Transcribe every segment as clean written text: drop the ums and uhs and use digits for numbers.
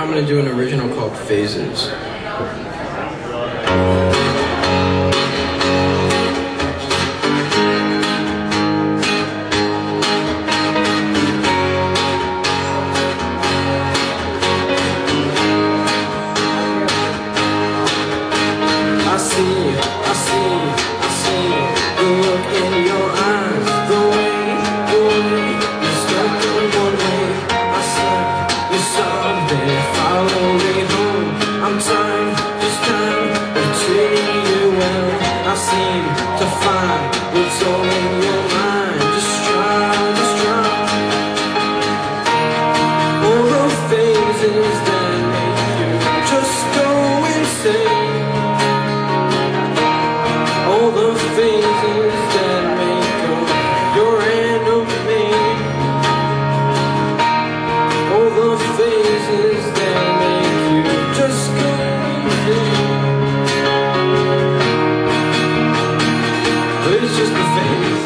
I'm gonna do an original called Phases. I see the look in your eyes, the way you stuck on one way. I slept with something, follow me home. I'm just time to treat you well. I seem to find what's all in your mind. Just try. All the phases that make you just go insane. All the phases that make up your enemy. All the phases that make you just go insane. But it's just a phase.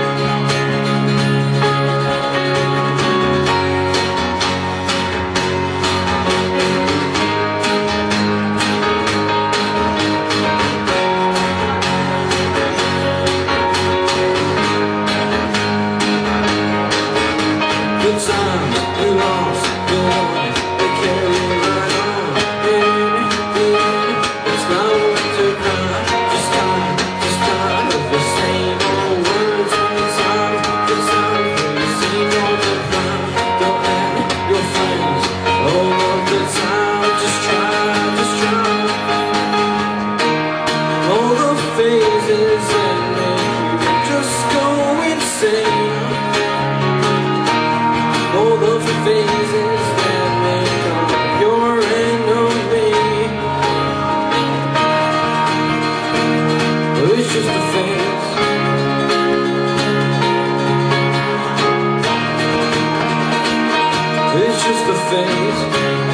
The time we lost, the one that carry right on. And it's not worth to cry. Just tired of the same old words. And it's time for you see all the crime. Don't let your friends all of the time. Just try. All the phases that make you just go insane. All the phases that make up your enemy. Well, it's just a phase. It's just a phase.